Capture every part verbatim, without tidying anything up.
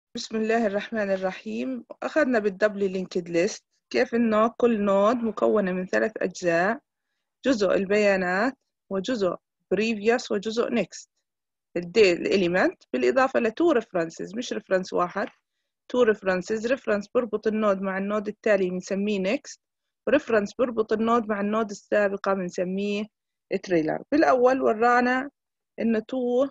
بسم الله الرحمن الرحيم. أخذنا بالدبلي لينكد ليست كيف إنه كل نود مكونة من ثلاث أجزاء: جزء البيانات وجزء previous وجزء next. الإليمنت بالإضافة لتو references، مش reference واحد، تو references. reference بربط النود مع النود التالي بنسميه next، reference بربط النود مع النود السابقة بنسميه trailer. بالأول ورانا إنه تو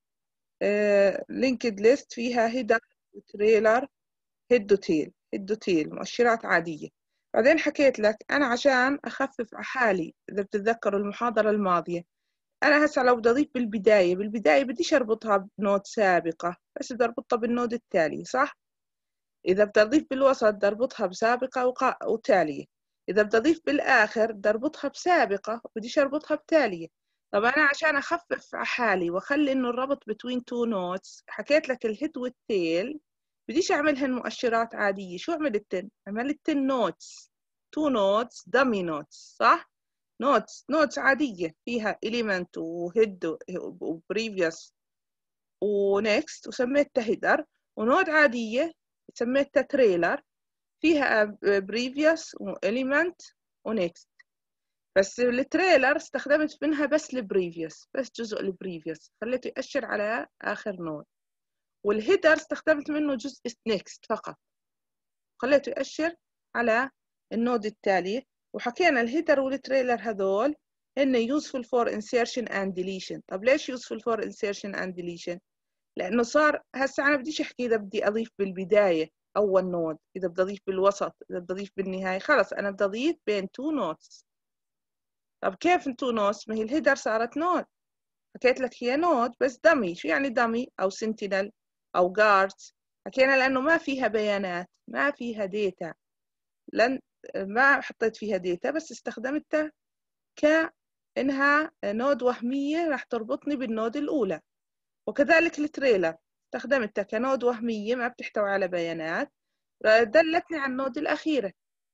لينكد ليست فيها هيدر وتريلر، هيد وتيل. هيد وتيل مؤشرات عادية. بعدين حكيت لك أنا عشان أخفف على حالي، إذا بتتذكروا المحاضرة الماضية، أنا هسه لو بدي أضيف بالبداية بالبداية بديش أربطها بنود سابقة، بس بدي أربطها بالنود التالي، صح؟ إذا بدي أضيف بالوسط بدي أربطها بسابقة وقا... وتالية. إذا بدي أضيف بالآخر بدي أربطها بسابقة وبديش أربطها بتالية. طب أنا عشان أخفف على حالي وأخلي إنه الربط between two nodes، حكيت لك الهيد والتيل بديش أعملهن مؤشرات عادية. شو عملتن؟ عملتن نودز، تو نودز دمي نودز، صح؟ نودز نودز عادية فيها element وهيد وبريفيوس ونكست وسميتها هيدر، ونود عادية سميتها تريلر فيها بريفيوس وإليمنت ونكست. بس التريلر استخدمت منها بس البريفيوس، بس جزء البريفيوس خليته يأشر على آخر نود. والهيدر استخدمت منه جزء نكست فقط، خليته يأشر على النود التالي. وحكينا الهيدر والتريلر هذول هن useful for insertion and deletion. طب ليش useful for insertion and deletion؟ لأنه صار هسه أنا بديش أحكي إذا بدي أضيف بالبداية أول نود، إذا بدي أضيف بالوسط، إذا بدي أضيف بالنهاية، خلص أنا بدي أضيف بين تو نودز. طب كيف تو نودز؟ ما هي الهيدر صارت نود، حكيت لك هي نود بس دمي. شو يعني دمي أو سنتينل أو جاردز؟ حكينا لأنه ما فيها بيانات، ما فيها ديتا، لن ما حطيت فيها ديتا، بس استخدمتها كأنها نود وهمية راح تربطني بالنود الأولى. وكذلك التريلر استخدمتها كنود وهمية ما بتحتوي على بيانات، دلتني على النود الأخيرة.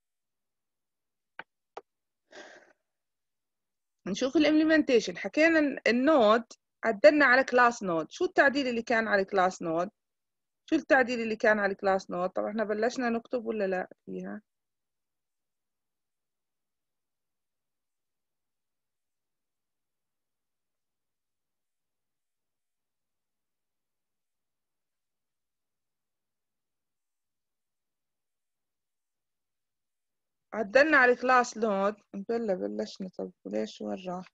نشوف الامبلمنتيشن. حكينا النود عدلنا على كلاس نود. شو التعديل اللي كان على كلاس نود؟ شو التعديل اللي كان على كلاس نود؟ طبعا احنا بلشنا نكتب ولا لا فيها؟ عدلنا على كلاس نود بلا بلشنا. طب ليش وين راح؟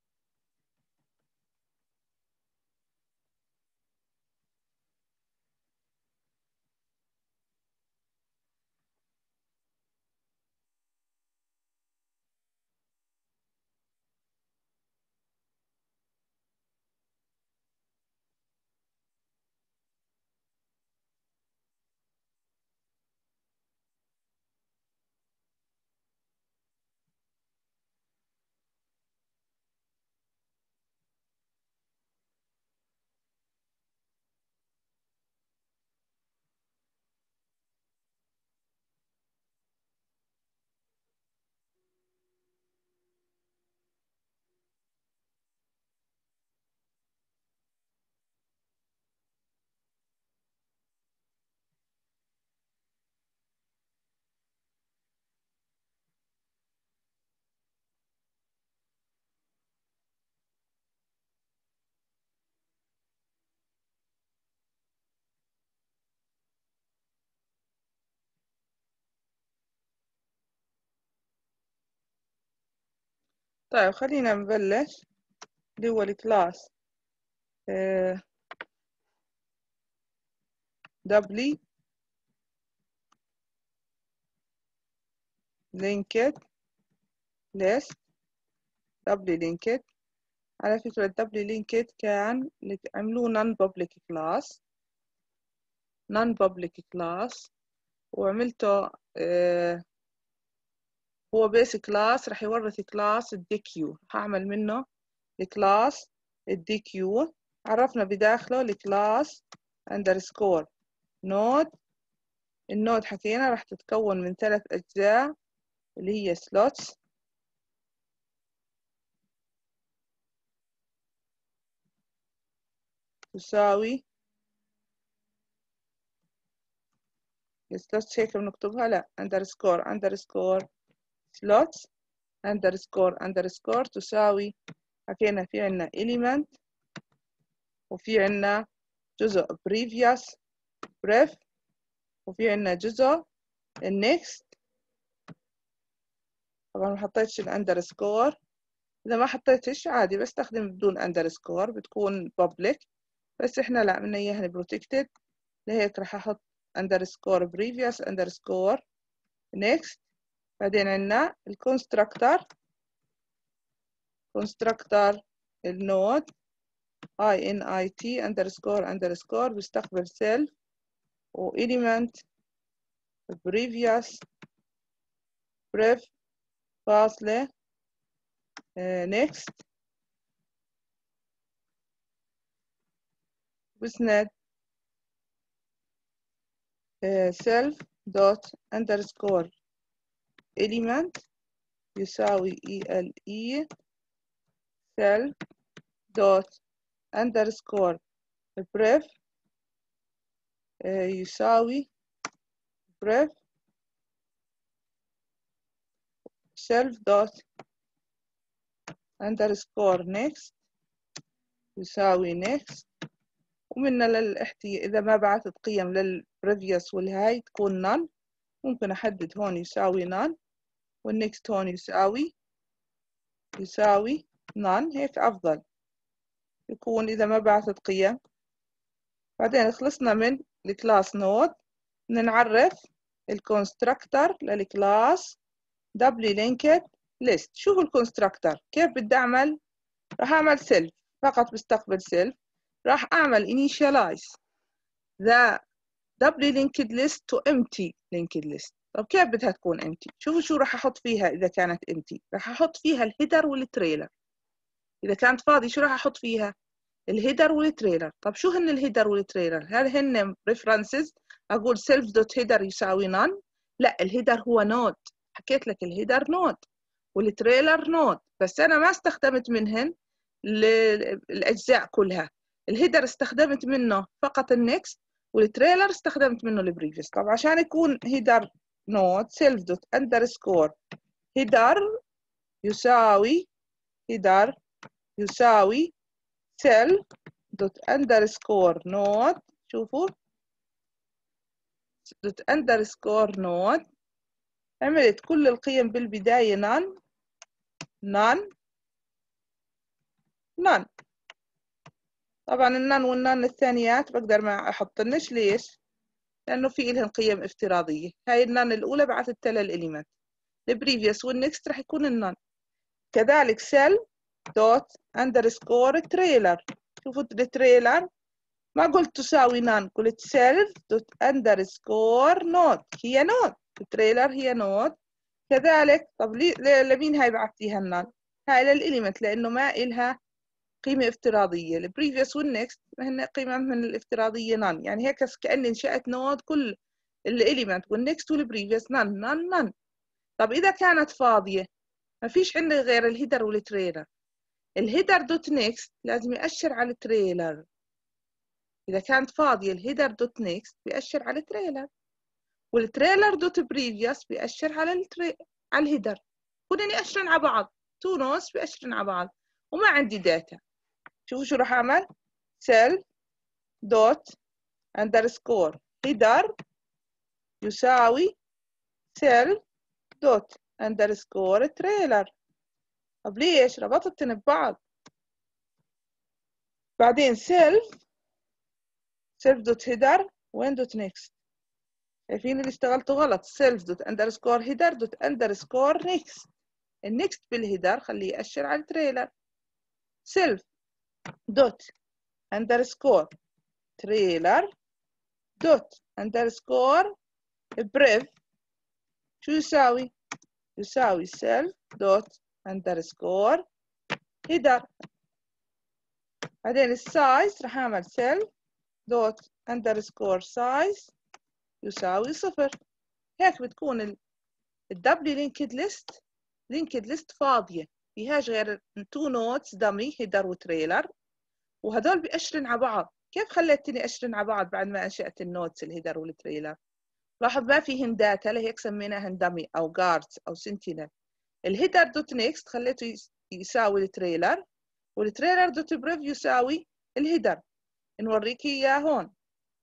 طيب خلينا نبلش اللي هو الكلاس دبلي لينكد ليست. دبلي لينكد، على فكرة الدبلي لينكد كان عملوه non public class non public class وعملته آه هو بيس كلاس راح يورث كلاس الدي كيو. هعمل منه الكلاس الدي كيو. عرفنا بداخله الكلاس اندرسكور نود. النود حكينا راح تتكون من ثلاث أجزاء اللي هي سلوتس تساوي السلوتس هيك بنكتبها؟ لا، اندرسكور اندرسكور سلوتس اندرسكور اندرسكور تساوي، حكينا في عنا element وفي عنا جزء previous ref وفي عنا جزء next. طبعا ما حطيتش الاندرسكور، إذا ما حطيتش عادي بستخدم بدون اندرسكور بتكون public، بس إحنا لا بدنا إياها protected، لهيك راح أحط underscore previous underscore next. بعدين عنا الكونستراكتور constructor النود init underscore underscore بيستقبل self و element previous ref فاصلة next بسند self dot underscore element يساوي ele self dot underscore bref يساوي bref self dot underscore next يساوي next. ومنا للاحتياج إذا ما بعثت قيم للبريفيوس والهاي تكون none، ممكن أحدد هون يساوي none والنكست هون يساوي يساوي none، هيك أفضل يكون إذا ما بعثت قيم. بعدين خلصنا من الكلاس نود، نعرف الكونستراكتور للكلاس دبلي لينكد ليست. شو هو الكونستراكتور؟ كيف بدي أعمل؟ راح أعمل سيلف فقط، بستقبل سيلف. راح أعمل initialize the doubly linked list to empty linked list. طب كيف بدها تكون empty؟ شوفوا شو راح أحط فيها إذا كانت empty. راح أحط فيها الهيدر والتريلر. إذا كانت فاضي شو راح أحط فيها؟ الهيدر والتريلر. طب شو هن الهيدر والتريلر؟ هل هن references؟ أقول self dot header يساوي none؟ لا، الهيدر هو نود. حكيت لك الهيدر نود والتريلر نود، بس أنا ما استخدمت منهن الأجزاء كلها. الهيدر استخدمت منه فقط النكست، والتريلر استخدمت منه البريفيس. طب عشان يكون هيدر نود self dot underscore header يساوي header يساوي self dot underscore node. شوفوا dot underscore node عملت كل القيم بالبداية none none none. طبعا النان والنان الثانيات بقدر ما احطنش. ليش؟ لانه في لهن قيم افتراضيه. هاي النان الاولى بعثت لها الاليمنت، البريفيوس والنكست راح يكون النان. كذلك سيل دوت اندرسكور تريلر. شوفوا التريلر ما قلت تساوي نان، قلت سيلف دوت اندرسكور نود، هي نود، التريلر هي نود. كذلك طب لمين هاي بعثتيها النان؟ هاي للاليمنت لانه ما إلها قيمة افتراضية. البريفيوس والنكست هن قيمهم الافتراضية نان، يعني هيك كأني انشأت نود كل الاليمنت والنكست والبريفيوس نان نان نان. طب إذا كانت فاضية ما فيش عندي غير الهيدر والتريلر. الهيدر دوت نكست لازم يأشر على التريلر. إذا كانت فاضية الهيدر دوت نكست بيأشر على التريلر، والتريلر دوت بريفيوس بيأشر على التري... على الهيدر. كلهم يأشرن على بعض، تو نودز بيأشرن على بعض وما عندي داتا. شوفوا شو راح أعمل؟ self dot underscore header يساوي self dot underscore trailer. طب ليش؟ ربطتن ببعض. بعدين self self dot header وين dot next؟ شايفين اللي اشتغلته غلط. self dot underscore header dot underscore next. النكست بالهيدر خليه يأشر على التريلر. self dot underscore trailer dot underscore bref شو يساوي؟ يساوي self dot underscore header. بعدين السايز راح اعمل self dot underscore size يساوي صفر. هيك بتكون الدبلي لينكد ليست لينكد ليست فاضية فيهاش غير تو نودز دمي هيدر وتريلر، وهدول بيأشرن على بعض. كيف خليتني أشرن على بعض بعد ما أنشأت النودز الهيدر والتريلر؟ لاحظ ما فيهن داتا لهيك سميناهن دمي أو جاردز أو سنتينل. الهيدر دوت نيكست خليته يساوي التريلر، والتريلر دوت بريف يساوي الهيدر. نوريك إياه هون.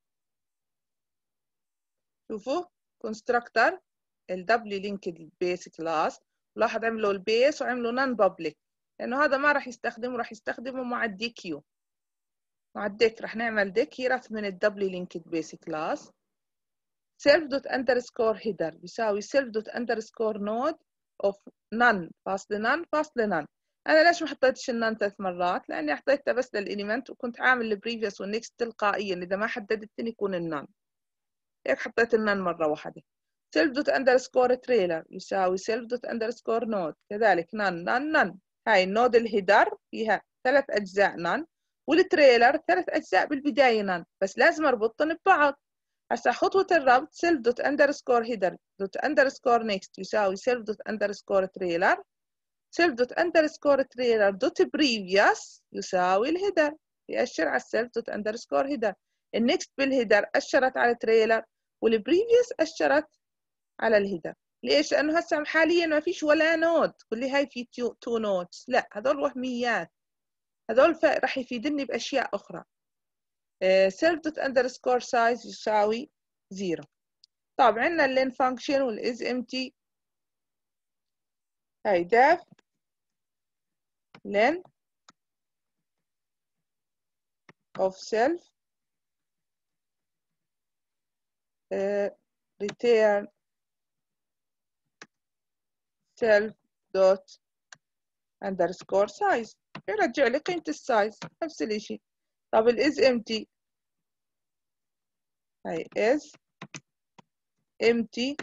شوفوا كونستراكتر الدبلي لينكد بيس كلاس، لاحظ عملوا البيس وعملوا نون بابليك، لأنه هذا ما راح يستخدمه، راح يستخدمه مع الدي كيو. مع الديك راح نعمل ديك يرث من الدبلي لينكد بيس كلاس. self dot underscore header بيساوي self dot underscore node of none فاصل none فاصل none. أنا ليش ما حطيتش النون ثلاث مرات؟ لأني حطيتها بس للإليمنت، وكنت عامل البريفيوس والنكست تلقائيا، إذا ما حددتني يكون النون. هيك حطيت النون مرة واحدة. self dot underscore trailer يساوي self dot underscore node، كذلك none none none. هاي النود الهيدر فيها ثلاث أجزاء none، والتريلر ثلاث أجزاء بالبداية none، بس لازم أربطهم ببعض. هسا خطوة الربط self dot underscore header dot underscore next يساوي self dot underscore trailer، self dot underscore trailer dot previous يساوي الهيدر، يأشر على self dot underscore header. النكست بالهيدر أشرت على التريلر، والبريفيوس أشرت على الهيدر. ليش؟ لأنه هسا حاليا ما فيش ولا نود، كل هاي في تو نودز، لا هذول وهميات، هذول راح يفيدني بأشياء أخرى. self dot underscore size يساوي زيرو. طب عندنا اللين فانكشن والإز empty. هاي def len of self uh, return self dot underscore size يرجع لي قيمة السايز نفس الاشي. طب الإز empty هاي is empty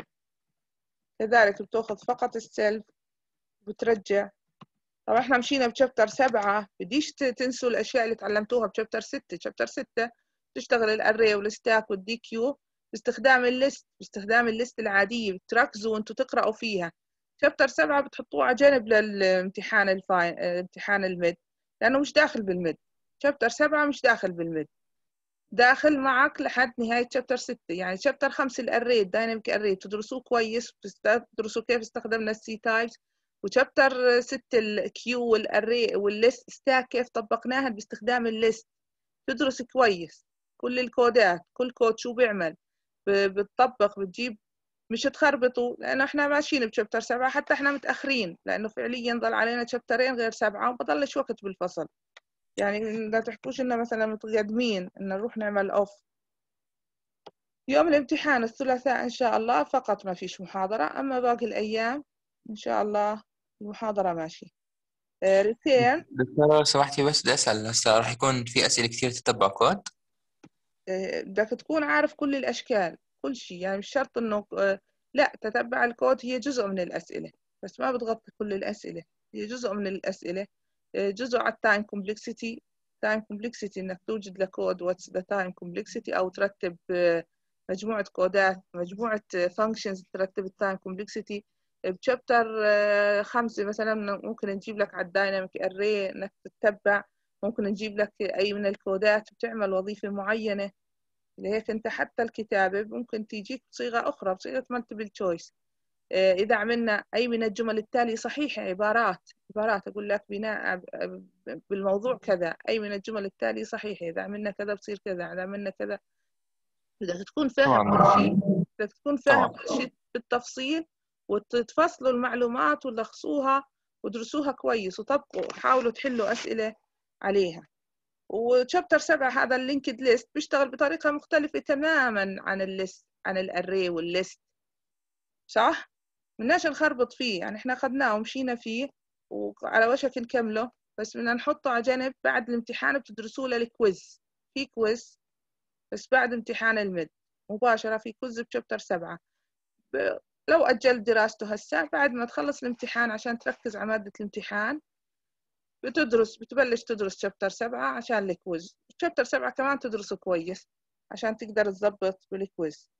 كذلك بتاخذ فقط السيلف بترجع. طبعا احنا مشينا بشابتر سبعة، بديش تنسوا الاشياء اللي تعلمتوها بشابتر ستة. شابتر ستة تشتغل الاري والستاك والدي كيو باستخدام الليست، باستخدام الليست العادية، بتركزوا وانتوا تقرأوا فيها. شابتر سبعة بتحطوه على جنب للامتحان الفاين امتحان الميد، لانه مش داخل بالميد. شابتر سبعة مش داخل بالميد، داخل معك لحد نهاية شابتر ستة. يعني شابتر خمسة الاري الدايناميك اري تدرسوه كويس، تدرسوا كيف استخدمنا السي تايبس. وشابتر ستة الكيو والاري والليست ستاك كيف طبقناها باستخدام الليست. تدرس كويس كل الكودات، كل كود شو بيعمل، بتطبق بتجيب، مش تخربطوا، لانه احنا ماشيين بشابتر سبعة، حتى احنا متاخرين لانه فعليا ضل علينا شابترين غير سبعة وبضلش وقت بالفصل. يعني لا تحكوش إننا مثلا متقدمين إن نروح نعمل أوف. يوم الامتحان الثلاثاء إن شاء الله فقط ما فيش محاضرة، أما باقي الأيام إن شاء الله المحاضرة ماشي. ريتيرن دكتورة لو سمحتي بس بدي أسأل، هسه راح يكون في أسئلة كثير تتبع كود؟ بدك تكون عارف كل الأشكال كل شيء، يعني مش شرط إنه لا تتبع الكود، هي جزء من الأسئلة بس ما بتغطي كل الأسئلة، هي جزء من الأسئلة. جزء على التايم كومبلكسيتي. تايم كومبلكسيتي إنك توجد لكود واتس ذا تايم كومبلكسيتي، أو ترتب مجموعة كودات، مجموعة فانكشنز ترتب التايم كومبلكسيتي. بشابتر خمسة مثلا ممكن نجيب لك على الدايناميك اري انك تتبع، ممكن نجيب لك اي من الكودات بتعمل وظيفة معينة. لهيك انت حتى الكتابة ممكن تيجيك بصيغة اخرى، بصيغة مالتيبل تشويس. اذا عملنا اي من الجمل التالية صحيحة، عبارات عبارات اقول لك بناء بالموضوع كذا، اي من الجمل التالية صحيحة، اذا عملنا كذا بصير كذا، اذا عملنا كذا. بدك تكون فاهم كل شيء، بدك تكون فاهم كل شيء بالتفصيل، وتفصلوا المعلومات ولخصوها ودرسوها كويس، وطبقوا حاولوا تحلوا أسئلة عليها. وشابتر سبعة هذا اللينكد ليست بيشتغل بطريقة مختلفة تماما عن الليست، عن الاري والليست، صح؟ بدناش نخربط فيه، يعني احنا اخذناه ومشينا فيه وعلى وشك نكمله، بس بدنا نحطه على جنب. بعد الامتحان بتدرسوه للكويز، في كويز بس بعد امتحان الميد مباشرة في كويز بشابتر سبعة. لو أجلت دراسته هسا بعد ما تخلص الامتحان عشان تركز على مادة الامتحان بتدرس، بتبلش تدرس شابتر سبعة عشان الكويز. شابتر سبعة كمان تدرسه كويس عشان تقدر تضبط بالكويز.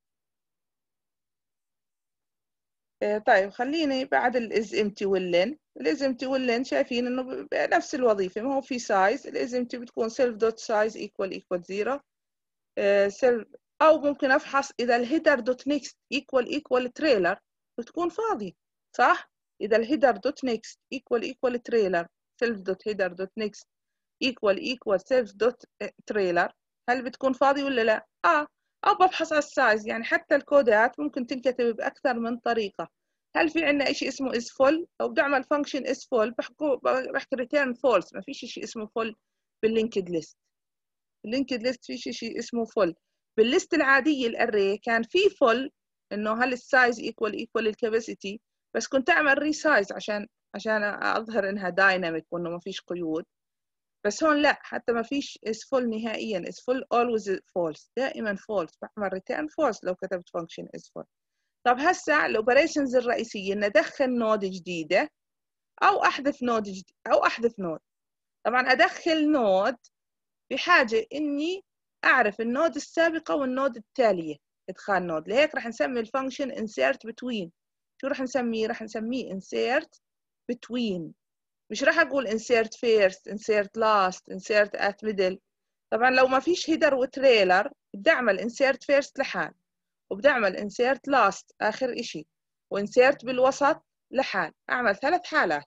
طيب خليني بعد الإز امتي واللين. الإز امتي واللين شايفين إنه نفس الوظيفة، ما هو في سايز. الإز امتي بتكون self dot size equal equal zero. self أو ممكن أفحص إذا الهيدر دوت نيكست equal equal trailer بتكون فاضي، صح؟ إذا الهيدر دوت نيكست equal equal trailer self دوت header دوت next equal equal self دوت trailer هل بتكون فاضي ولا لا؟ آه. أو ببحث على السايز، يعني حتى الكودات ممكن تنكتب بأكثر من طريقة. هل في عندنا إشي اسمه is full؟ أو بدي أعمل function is full بحكي return false، ما فيش إشي اسمه full باللينكد ليست. اللينكد ليست في شيء اسمه full. بالليست العادية الأري كان في full إنه هل السايز equal equal الكاباسيتي، بس كنت أعمل ريسايز عشان عشان أظهر إنها دايناميك وإنه ما فيش قيود. بس هون لا، حتى ما فيش is full نهائيا، is full always false، دائما false، بعمل return false لو كتبت function is full. طب هسا الاوبريشنز الرئيسية إن أدخل نود جديدة أو أحذف نود جديد أو أحذف نود. طبعا أدخل نود بحاجة إني أعرف النود السابقة والنود التالية، إدخال نود، لهيك رح نسمي الفانكشن insert between. شو رح نسميه؟ رح نسميه insert between، مش رح أقول insert first insert last insert at middle. طبعا لو ما فيش هيدر وتريلر بدي أعمل insert first لحال، وبدي أعمل insert last آخر إشي، وinsert بالوسط لحال. أعمل ثلاث حالات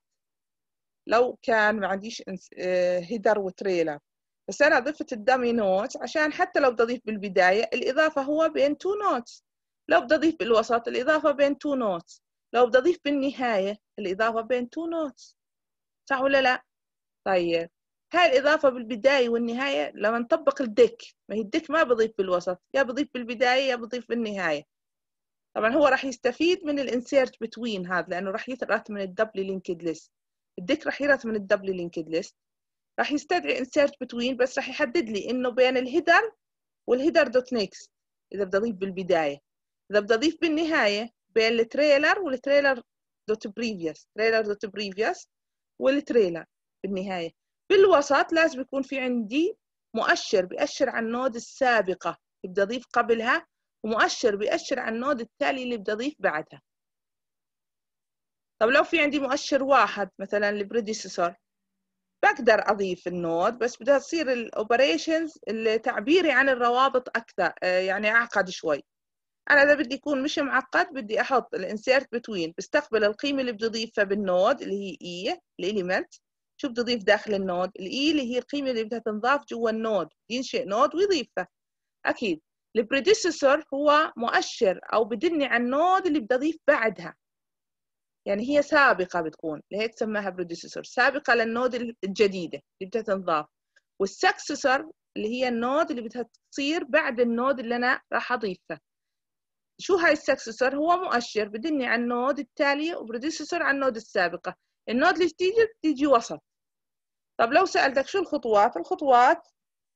لو كان ما عنديش هيدر وتريلر. بس أنا ضفت الدامي نوت عشان حتى لو بدي أضيف بالبداية الإضافة هو بين تو نوتس، لو بدي أضيف بالوسط الإضافة بين تو نوتس، لو بدي أضيف بالنهاية الإضافة بين تو نوتس، صح ولا لا؟ طيب هاي الإضافة بالبداية والنهاية لما نطبق الديك، ما هي الديك ما بضيف بالوسط، يا بضيف بالبداية يا بضيف بالنهاية. طبعا هو راح يستفيد من الانسيرت بتوين هذا لأنه راح يرث من الدبل لينكد ليست. الديك راح يرث من الدبل لينكد ليست، راح يستدعي insert between، بس راح يحدد لي انه بين الهيدر والهيدر دوت نيكست اذا بدي اضيف بالبدايه، اذا بدي اضيف بالنهايه بين التريلر والتريلر دوت بريفيوس، تريلر دوت بريفيوس والتريلر بالنهايه. بالوسط لازم يكون في عندي مؤشر بيأشر على النود السابقه اللي بدي اضيف قبلها، ومؤشر بيأشر على النود التالي اللي بدي اضيف بعدها. طب لو في عندي مؤشر واحد مثلا البريديسيسور بقدر أضيف النود، بس بدها تصير الأوبريشنز اللي تعبيري عن الروابط أكثر، يعني أعقد شوي. أنا إذا بدي يكون مش معقد بدي أحط الانسيرت بتوين، بستقبل القيمة اللي بدي أضيفها بالنود اللي هي إي الإليمنت. شو بدي أضيف داخل النود؟ الإي اللي هي القيمة اللي بدها تنضاف جوا النود، ينشئ نود ويضيفها. أكيد البريديسيسور هو مؤشر أو بدلني عن النود اللي بدي أضيف بعدها، يعني هي سابقة بتكون، لهيك سماها بريديسيسور، سابقة للنود الجديدة اللي بدها تنضاف. والسكسسور اللي هي النود اللي بدها تصير بعد النود اللي أنا راح أضيفها. شو هاي السكسسور؟ هو مؤشر بدلني على النود التالية، وبريديسيسور على النود السابقة. النود اللي تيجي تيجي وسط. طب لو سألتك شو الخطوات؟ الخطوات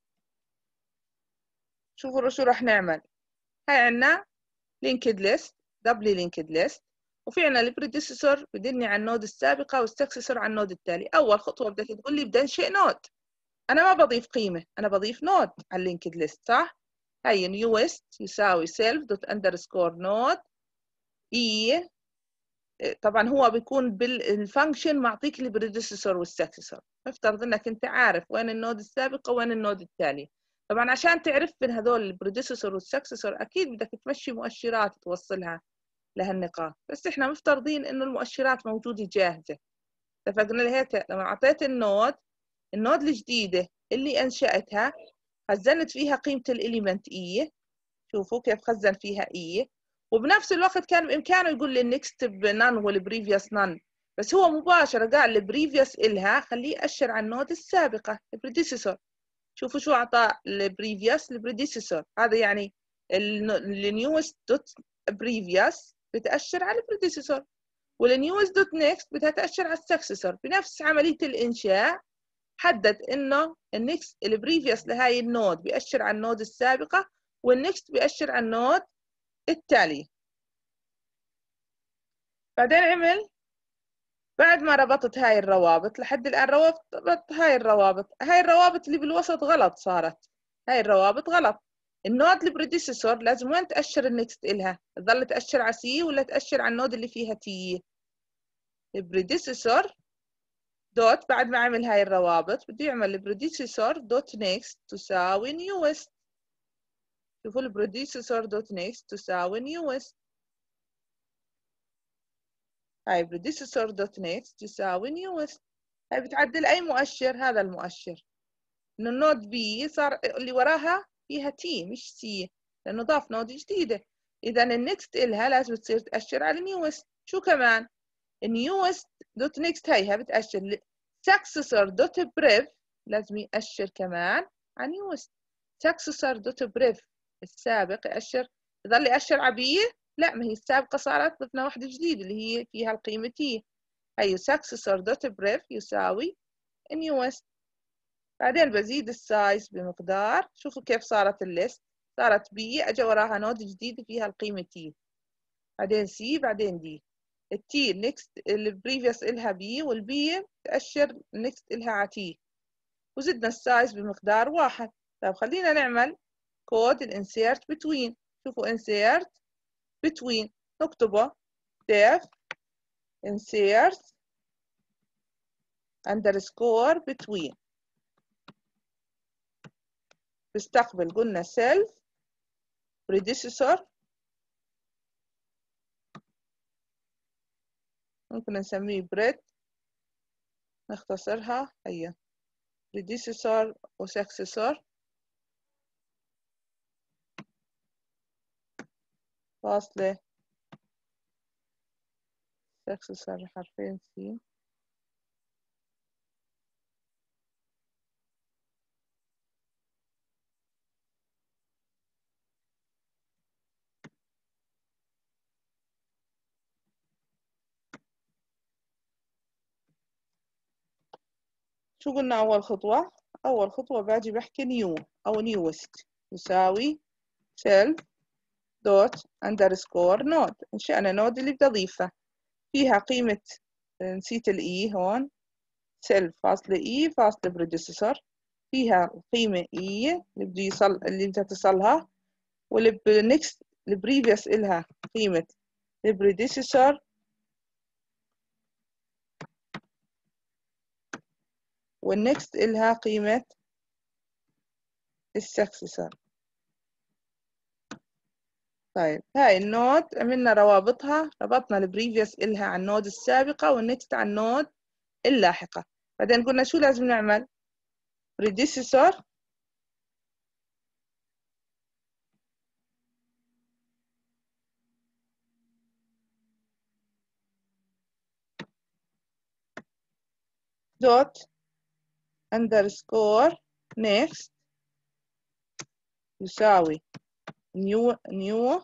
شوفوا شو راح نعمل. هاي عنا لينكد ليست، دبلي لينكد ليست، وفي عنا البريديسيسور بدلني على النود السابقة والسكسسور على النود التالي. أول خطوة بدك تقول لي بدي أنشئ نود، أنا ما بضيف قيمة، أنا بضيف نود على اللينكد ليست، صح؟ هي نيوست يساوي سيلف دوت أندرسكور نود إي. طبعا هو بيكون بالفانكشن معطيك البريديسيسور والسكسسور. افترض إنك أنت عارف وين النود السابقة وين النود التالي. طبعا عشان تعرف بين هذول البريديسيسور والسكسسور أكيد بدك تمشي مؤشرات توصلها لهالنقاط، بس احنا مفترضين انه المؤشرات موجودة جاهزة. اتفقنا لهيك لما اعطيت النود النود الجديدة اللي انشأتها خزنت فيها قيمة الاليمنت اي، شوفوا كيف خزن فيها اي، وبنفس الوقت كان بامكانه يقول لي نكتب نان والبريفيوس نان، بس هو مباشرة قال البريفيوس إلها خليه يأشر على النود السابقة البريديسيسور. شوفوا شو اعطى البريفيوس البريديسيسور، هذا يعني النيوست دوت بريفيوس بتأشر على البريديسيسور، والنيوست دوت نيكست بدها تأشر على السكسسور. بنفس عملية الإنشاء حدد إنه النيكست البريفيوس لهاي النود بيأشر على النود السابقة، والنيكست بيأشر على النود التالي. بعدين عمل بعد ما ربطت هاي الروابط لحد الآن ربطت هاي الروابط، هاي الروابط اللي بالوسط غلط صارت، هاي الروابط غلط. النود البريديسيسور لازم وين تأشر النكست إلها؟ تظل تأشر على سي ولا تأشر على النود اللي فيها تي؟ البريديسيسور دوت بعد ما عمل هاي الروابط بده يعمل البريديسيسور دوت نيكست تساوي نيوست. شوفوا البروديوسر دوت نيكست تساوي نيوست. هاي بروديوسر دوت نيكست تساوي نيوست. هاي بتعدل أي مؤشر، هذا المؤشر إنه النود بي صار اللي وراها فيها تي مش سي، لأنه ضاف نود جديدة. إذا النكست إلها لازم تصير تأشر على نيوست. شو كمان؟ نيوست دوت نيكست هيها بتأشر سكسسور دوت بريف، لازم يأشر كمان على نيوست. سكسسور دوت بريف السابق يأشر، يضل يأشر عبيه؟ لا، ما هي السابقة صارت ضفنا واحدة جديدة اللي هي فيها القيمة تي. هي سكسسور دوت بريف يساوي نيوست. بعدين بزيد السايز بمقدار، شوفوا كيف صارت الليست، صارت بي اجى وراها نود جديدة فيها القيمة تي، بعدين سي، بعدين دي. التي نيكست البريفيوس إلها بي، والبي تأشر نيكست إلها على تي، وزدنا السايز بمقدار واحد. طيب خلينا نعمل كود الانسيرت بتوين. شوفوا انسيرت بتوين نكتبه def insert underscore between، بستقبل قلنا self predecessor، ممكن نسميه بريد نختصرها، هي predecessor و successor فاصلة successor حرفين سي. شو قلنا أول خطوة؟ أول خطوة باجي بحكي نيو أو نيوست يساوي self dot underscore node. انشأنا نود اللي بدي أضيفها، فيها قيمة، نسيت الإي هون، self فاصلة إي فاصلة predecessor، فيها قيمة إي اللي بدي يصل اللي بدها تصلها، واللي next البريفيوس إلها قيمة predecessor، والنكست إلها قيمة السكسسور. طيب هاي النود عملنا روابطها، ربطنا البريفيوس إلها على النود السابقة والنكست على النود اللاحقة. بعدين قلنا شو لازم نعمل؟ predecessor dot underscore next يساوي new new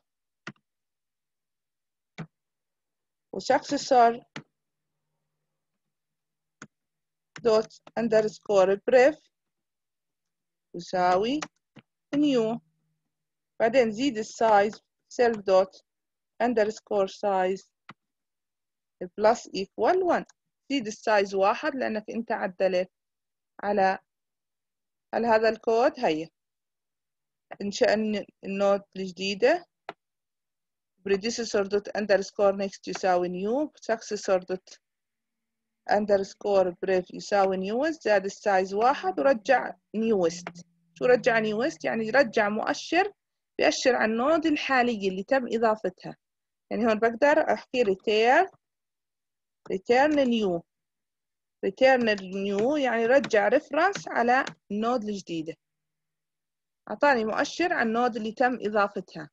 وsuccessor dot underscore brief يساوي new. بعدين زيد السايز self dot underscore size plus equal one، زيد السايز واحد لأنك أنت عدلت على على هذا الكود. هيا انشأ النود الجديدة predecessor dot underscore next يساوي new، successor dot underscore brief يساوي newest، زاد السايز واحد ورجع newest. شو رجع newest؟ يعني رجع مؤشر بيأشر على النود الحالية اللي تم إضافتها. يعني هون بقدر أحكي return return new return new يعني رجع reference على النود الجديدة، أعطاني مؤشر على النود اللي تم إضافتها.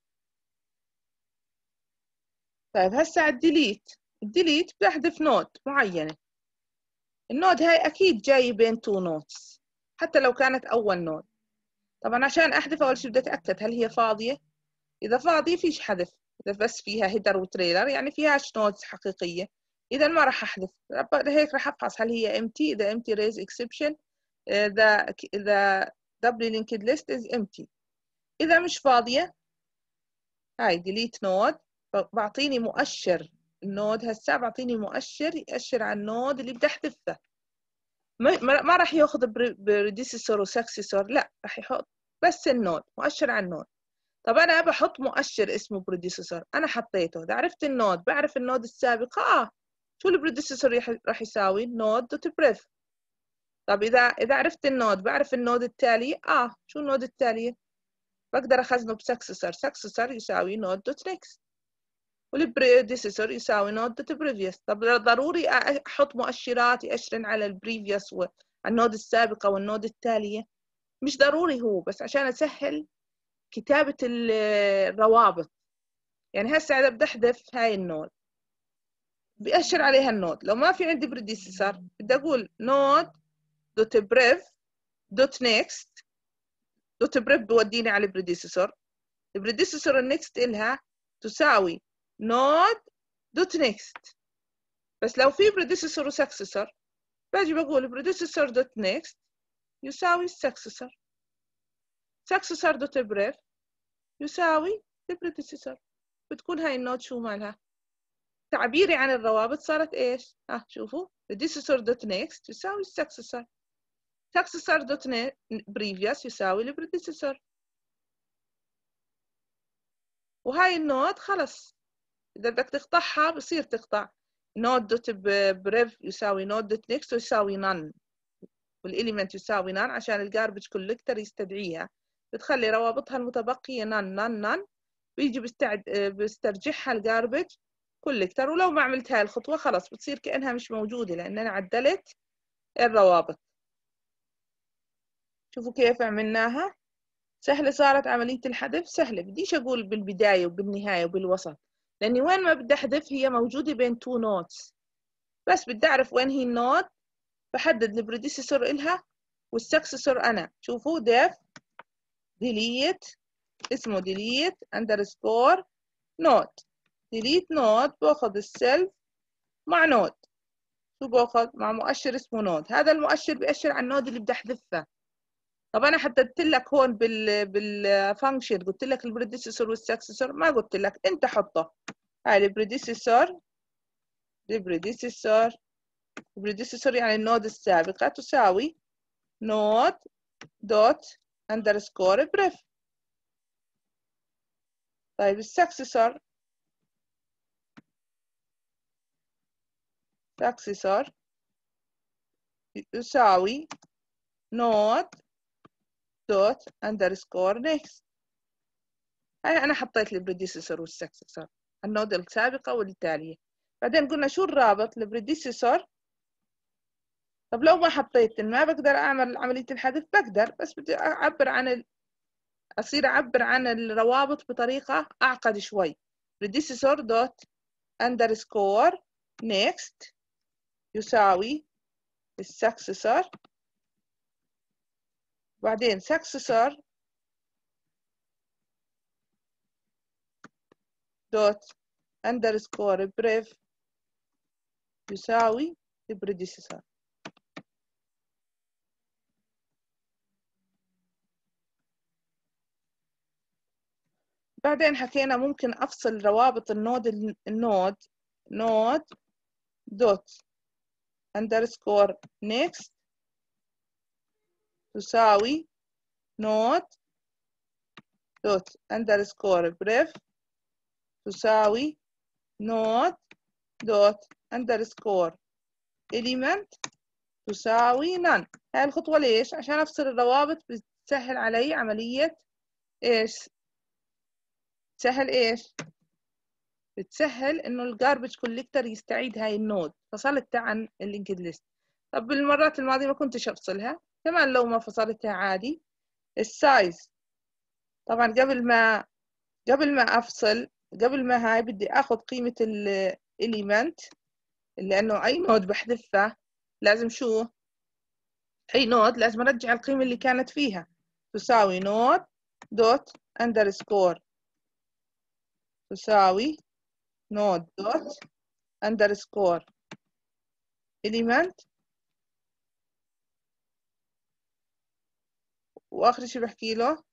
طيب هسه على الديليت، الديليت بحذف نود معينة، النود هاي أكيد جاي بين تو نودز حتى لو كانت أول نود. طبعا عشان أحذف أول شي بدي أتأكد هل هي فاضية، إذا فاضية فيش حذف، إذا بس فيها هيدر وتريلر يعني فيهاش نودز حقيقية، إذا ما راح أحذف، هيك راح أفحص هل هي empty، إذا empty raise exception، إذا إذا doubly linked list is empty. إذا مش فاضية هاي delete node، بعطيني مؤشر النود هسه، بعطيني مؤشر يأشر على النود اللي بدي أحذفه. ما, ما راح ياخذ بريديسيسور وسكسيسور، لا راح يحط بس النود، مؤشر على النود. طب أنا بحط مؤشر اسمه بريديسيسور، أنا حطيته، إذا عرفت النود بعرف النود السابقة، آه شو البريديسيسور راح يساوي؟ نود دوت بريف. طب إذا إذا عرفت النود بعرف النود التالية، آه شو النود التالية؟ بقدر أخزنه بسكسسر. سكسسر يساوي نود دوت نيكست، والبريديسيسور يساوي نود دوت بريفيوس. طب ضروري أحط مؤشرات يأشرن على البريفيوس والنود السابقة والنود التالية؟ مش ضروري هو، بس عشان أسهل كتابة الروابط. يعني هسه أنا بدي أحذف هاي النود، بأشر عليها النود. لو ما في عندي بريديسيسور بدي أقول نود دوت بريف دوت نيكست. دوت بريف بوديني على البريديسيسور، البريديسيسور النكست إلها تساوي نود دوت نيكست. بس لو في بريديسيسور وسكسسور باجي بقول بريديسيسور دوت نيكست يساوي السكسسور، سكسسور دوت بريف يساوي البريديسيسور. بتكون هاي النود شو مالها؟ تعبيري عن الروابط صارت ايش؟ ها شوفوا، predecessor دوت next يساوي السكسسور، successor دوت previous يساوي البريديسيسور. وهاي النود خلص اذا بدك تقطعها بصير تقطع نود دوت بريف يساوي نود دوت next ويساوي none، والإليمنت يساوي none عشان الجاربج كولكتر يستدعيها، بتخلي روابطها المتبقية none none none، بيجي بيستعد بيسترجعها الجاربج كولكتر. ولو ما عملت هاي الخطوة خلص بتصير كأنها مش موجودة لأن أنا عدلت الروابط. شوفوا كيف عملناها سهلة. صارت عملية الحذف سهلة، بديش أقول بالبداية وبالنهاية وبالوسط، لأني وين ما بدي أحذف هي موجودة بين تو نودز، بس بدي أعرف وين هي النود بحدد البريديسيسور إلها والسكسسور أنا. شوفوا ديف ديليت، اسمه ديليت أندرسكور نود، ديليت نود باخذ السيلف مع نود. شو باخذ؟ مع مؤشر اسمه نود. هذا المؤشر بيأشر على النود اللي بدي احذفها. طب انا حددت لك هون بال بالفانكشن قلت لك البريديسيسور والسكسسور، ما قلت لك انت حطه. هاي البريديسيسور، البريديسيسور البريديسيسور يعني النود السابقة تساوي نود دوت اندرسكور بريف. طيب السكسسور، سكسسور يساوي نود دوت اندرسكور نيكست. هاي انا حطيت البريديسيسور والسكسسور، النود السابقة والتالية. بعدين قلنا شو الرابط البريديسيسور. طب لو ما حطيت ما بقدر اعمل عملية الحذف؟ بقدر، بس بدي اعبر عن ال... اصير اعبر عن الروابط بطريقة اعقد شوي. predecessor دوت underscore next يساوي السكسسور، بعدين successor دوت underscore brief يساوي البريديسيسور. بعدين حكينا ممكن أفصل روابط النود النود نود دوت underscore next تساوي نود دوت underscore brief تساوي نود دوت underscore element تساوي none. هاي الخطوة ليش؟ عشان أفصل الروابط بتسهل علي عملية إيش؟ تسهل إيش؟ بتسهل إنه الجاربج كوليكتر يستعيد هاي النود. فصلتها عن اللينكد ليست. طب بالمرات الماضية ما كنتش أفصلها، كمان لو ما فصلتها عادي. السايز طبعا قبل ما قبل ما أفصل، قبل ما هاي بدي آخذ قيمة الإليمنت، لأنه أي نود بحذفها لازم شو؟ أي نود لازم أرجع القيمة اللي كانت فيها. تساوي نود دوت أندرسكور تساوي نود دوت أندرسكور إليمنت، وآخر شي بحكي له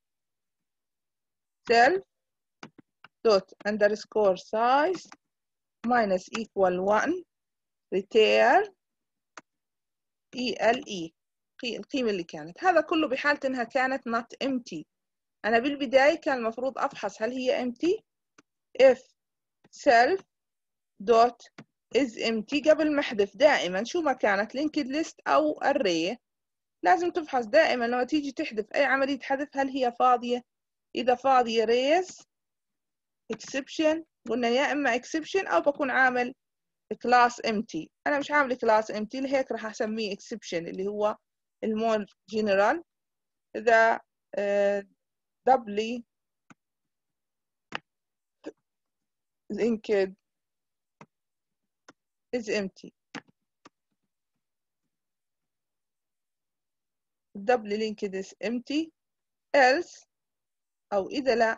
self dot underscore size minus equal one return ele القيمة اللي كانت. هذا كله بحالة إنها كانت not empty. أنا بالبداية كان المفروض أفحص هل هي empty. if self dot is empty قبل ما أحذف دائما شو ما كانت linked list أو array، لازم تفحص دائما لما تيجي تحذف أي عملية حذف هل هي فاضية إذا فاضية raise exception، قلنا يا إما exception أو بكون عامل class empty. أنا مش عامل class empty لهيك راح أسميه exception اللي هو المور general. إذا uh, doubly linked is empty. doubly linked is empty else، أو إذا لا.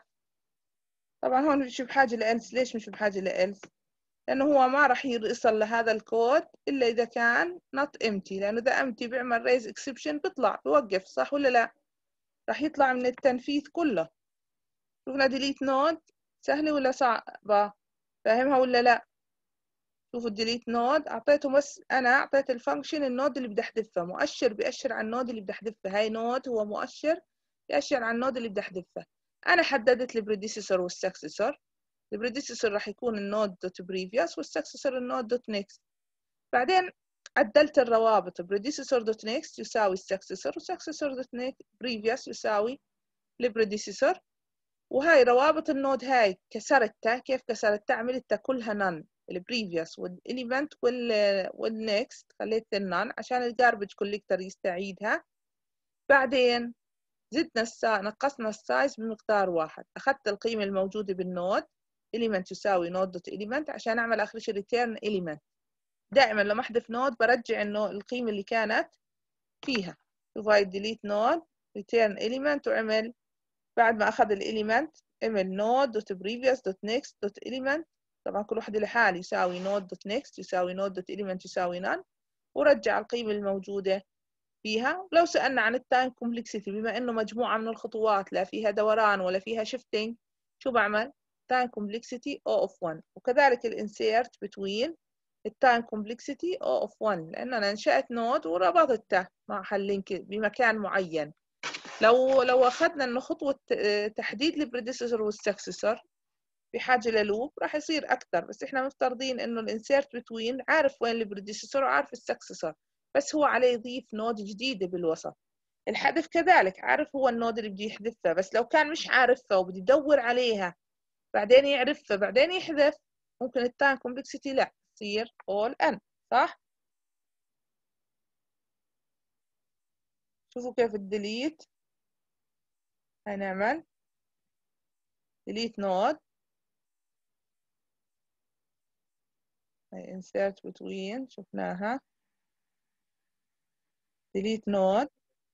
طبعا هون مش بحاجة لإلس. ليش مش بحاجة لإلس؟ لأنه هو ما راح يوصل لهذا الكود إلا إذا كان not empty، لأنه إذا empty بيعمل raise exception بيطلع بوقف، صح ولا لا؟ راح يطلع من التنفيذ كله. شوفنا delete node سهلة ولا صعبة؟ فاهمها ولا لا؟ شوفوا delete node أعطيته، بس أنا أعطيت الفانكشن النود اللي بدي أحذفها، مؤشر بيأشر على النود اللي بدي أحذفها. هاي نود هو مؤشر بيأشر على النود اللي بدي أحذفها. أنا حددت البريديسيسور والسكسسور. البريديسيسور راح يكون النود دوت بريفيوس والسكسسور النود دوت نيكست. بعدين عدلت الروابط، بريديسيسور دوت نيكست يساوي السكسسور، وسكسسور دوت بريفيوس يساوي البريديسيسور. وهاي روابط النود هاي كسرتها. كيف كسرتها؟ عملتها كلها نون، البريفيوس والإليمنت والنيكست خليت النون عشان الجاربج كوليكتر يستعيدها. بعدين زدنا السا... نقصنا السايز بمقدار واحد. أخذت القيمة الموجودة بالنود element يساوي node دوت element عشان أعمل آخر شيء return element. دائما لما أحذف نود برجع إنه القيمة اللي كانت فيها. شوف هاي delete node return element، وعمل بعد ما أخذ الإليمنت عمل node دوت previous دوت next دوت element. طبعا كل واحدة لحالي يساوي node دوت next يساوي node دوت element يساوي none، ورجع القيمة الموجودة فيها. لو سألنا عن التايم كومبلكسيتي، بما إنه مجموعة من الخطوات لا فيها دوران ولا فيها شيفتنج، شو بعمل؟ time complexity O of one. وكذلك الانسيرت between التايم كومبلكسيتي O of one، لأن أنا أنشأت نود وربطته مع هاللينك بمكان معين. لو لو أخذنا إنه خطوة تحديد البريديسيسور والسكسسور بحاجة للوب راح يصير أكثر، بس إحنا مفترضين إنه الانسيرت بتوين عارف وين البريديسيسور وعارف السكسسور، بس هو عليه يضيف نود جديدة بالوسط. الحذف كذلك عارف هو النود اللي بده يحذفها، بس لو كان مش عارفها وبده يدور عليها بعدين يعرفها بعدين يحذف، ممكن التايم كومبلكسيتي لا تصير all n، صح؟ شوفوا كيف الديليت. هنعمل delete node، insert between شفناها، delete node،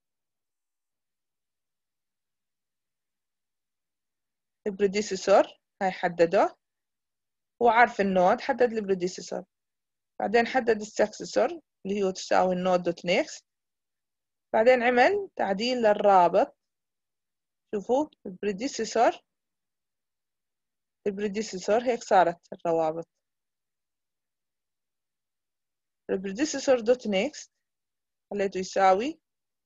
البريديسيسور هاي حدده، هو عارف النود حدد البريديسيسور. بعدين حدد السكسسور اللي هو تساوي النود دوت نيكست. بعدين عمل تعديل للرابط. شوفوا البريديسيسور البريديسيسور هيك صارت الروابط. البريديسيسور دوت نيكست خليته يساوي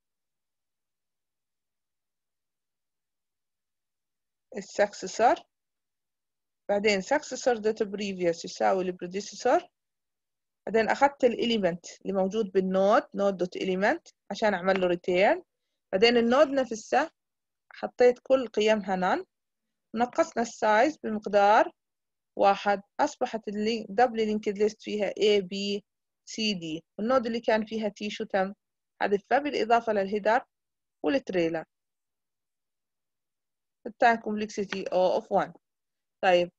السكسسور. بعدين سكسسور دوت بريفيوس يساوي البريديسيسور. بعدين أخذت الإليمنت اللي موجود بالنود نود دوت إليمنت عشان أعمل له ريتيرن. بعدين النود نفسها حطيت كل قيمها نون، نقصنا السايز بمقدار واحد، أصبحت اللي دبل لينكد ليست فيها A B C D. والنود اللي كان فيها T شو تم حذفها بالإضافة للهيدر والتريلر. التايم كومبلكسيتي O of one. طيب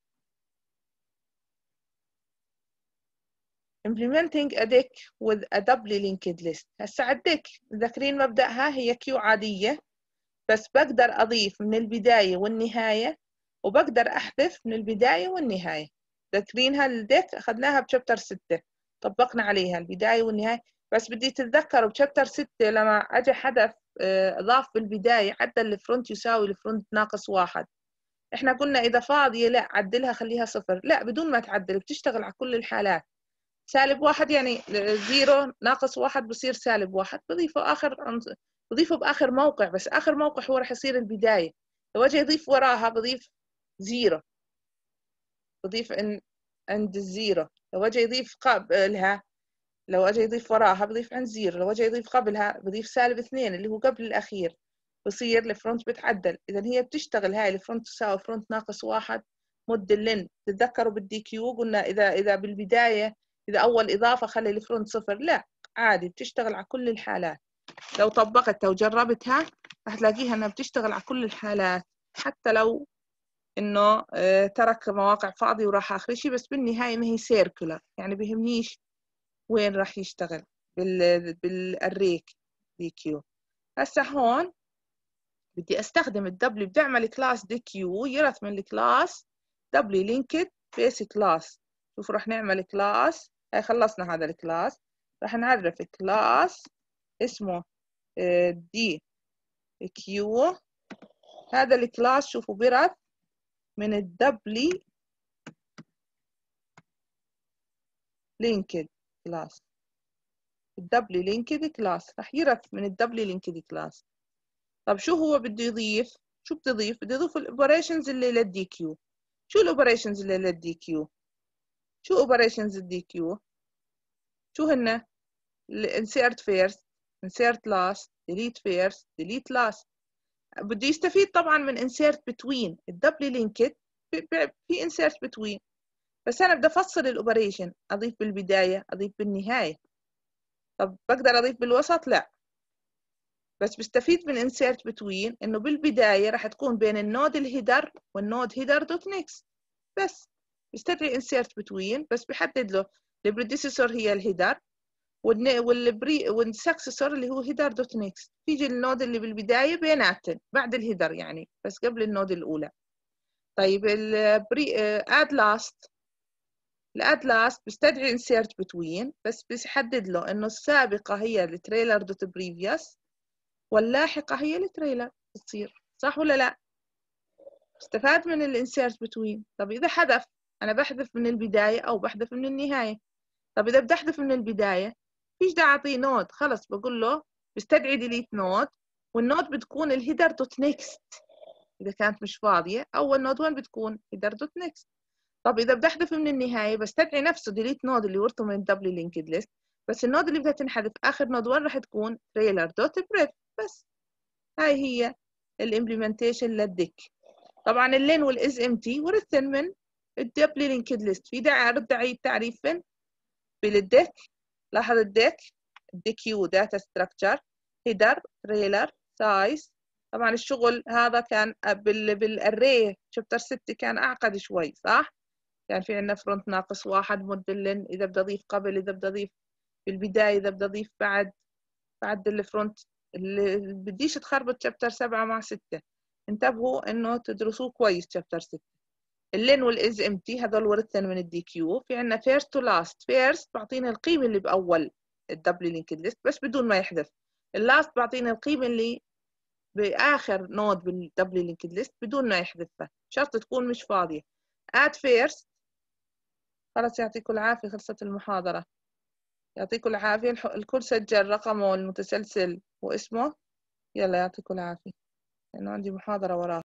implementing a deck with a doubly linked list. هسا الديك ذاكرين مبدأها هي كيو عادية، بس بقدر أضيف من البداية والنهاية وبقدر أحذف من البداية والنهاية. ذاكرين هالديك أخذناها بشابتر ستة، طبقنا عليها البداية والنهاية. بس بدي تتذكروا بشابتر ستة لما أجي حدث أضاف بالبداية عدل الفرونت يساوي الفرونت ناقص واحد، إحنا قلنا إذا فاضية لا عدلها خليها صفر. لا، بدون ما تعدل بتشتغل على كل الحالات. سالب واحد يعني زيرو ناقص واحد بصير سالب واحد، بضيفه آخر بضيفه بآخر موقع، بس آخر موقع هو رح يصير البداية. لو أجي أضيف وراها بضيف زيرو، بضيف عند الزيرو. لو أجي أضيف قبلها لو أجي أضيف وراها بضيف عند زيرو. لو أجي أضيف قبلها بضيف سالب اثنين اللي هو قبل الأخير. بصير الفرونت بتعدل. إذا هي بتشتغل هاي الفرونت تساوي فرونت ناقص واحد مود اللين. تتذكروا بالدي كيو قلنا إذا إذا بالبداية إذا أول إضافة خلي الفرونت صفر، لا عادي بتشتغل على كل الحالات. لو طبقتها وجربتها راح تلاقيها إنها بتشتغل على كل الحالات، حتى لو إنه اه ترك مواقع فاضية وراح آخر شيء، بس بالنهاية ما هي سيركولر، يعني بيهمنيش وين راح يشتغل بال بالأريك دي كيو. هسا هون بدي استخدم الدبليو، بدي اعمل كلاس دي كيو يرث من الكلاس دبليو لينكد بيس كلاس. شوفوا راح نعمل كلاس، هاي خلصنا هذا الكلاس، راح نعرف كلاس اسمه دي كيو. هذا الكلاس شوفوا برث من الدبلي لينكد كلاس. الدبلي لينكد كلاس راح يرث من الدبلي لينكد كلاس. طب شو هو بده يضيف؟ شو بده يضيف؟ بده يضيف الاوبريشنز اللي للدي كيو. شو الاوبريشنز اللي للدي كيو؟ شو اوبريشنز الدي كيو؟ شو هن؟ insert first insert last delete first delete last. بده يستفيد طبعا من insert between. الدبلي لينكد في insert between، بس انا بدي افصل الاوبريشن، اضيف بالبدايه اضيف بالنهايه. طب بقدر اضيف بالوسط؟ لا، بس بستفيد من insert between انه بالبدايه راح تكون بين النود الهيدر والنود هيدر دوت نيكست، بس بيستدعي insert between، بس بحدد له البريديسيسور هي الهيدر والبري والسكسسور اللي هو هيدر دوت نيكست. تيجي النود اللي بالبدايه بيناتن بعد الهيدر يعني، بس قبل النود الاولى. طيب البري اد لاست، الاد لاست بيستدعي insert between، بس بيحدد له انه السابقه هي التريلر دوت بريفيوس واللاحقه هي التريلر بتصير، صح ولا لا؟ استفاد من الانسيرت بتوين. طب اذا حذف، انا بحذف من البدايه او بحذف من النهايه. طب اذا بدي احذف من البدايه فيش داعي اعطيه نود، خلص بقول له بستدعي ديليت نود، والنود بتكون الهيدر دوت نيكست اذا كانت مش فاضيه. اول نود وين بتكون؟ هيدر دوت نيكست. طب اذا بدي احذف من النهايه بستدعي نفسه ديليت نود اللي ورثه من الدبليو لينكد ليست، بس النود اللي بدها تنحذف اخر نود وين راح تكون؟ تريلر دوت بريف. بس هاي هي الامبلمنتيشن للديك. طبعا اللين والاز ام تي ورثن من الدبليو لينكد ليست. في داعي ارد اعيد تعريفهم بالديك. لاحظ الديك الدي كيو داتا ستراكشر هيدر تريلر سايز. طبعا الشغل هذا كان بال بالاري شابتر ستة كان اعقد شوي، صح؟ كان في عندنا فرونت ناقص واحد موديلن، اذا بدي اضيف قبل، اذا بدي اضيف بالبدايه، اذا بدي اضيف بعد بعد الفرونت. اللي بديش تخربط شابتر سبعة مع ستة. انتبهوا انه تدرسوه كويس شابتر ستة. اللين والاز ام تي هذول ورثن من الدي كيو. في عندنا فيرست تو لاست. فيرست بعطينا القيمه اللي باول الدبليو لينكد ليست بس بدون ما يحذف. اللاست بعطينا القيمه اللي باخر نود بالدبليو لينكد ليست بدون ما يحذفها، شرط تكون مش فاضيه. اد فيرست. خلاص يعطيكم العافيه، خلصت المحاضره. يعطيكم العافيه. الكل سجل رقمه المتسلسل واسمه. يلا يعطيكم العافيه لانه عندي محاضره وراه.